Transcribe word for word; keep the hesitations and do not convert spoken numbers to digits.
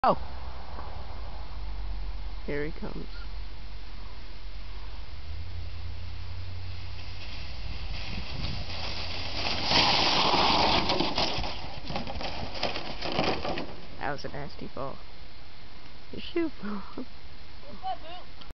Oh! Here he comes. That was a nasty fall. Your shoe fall.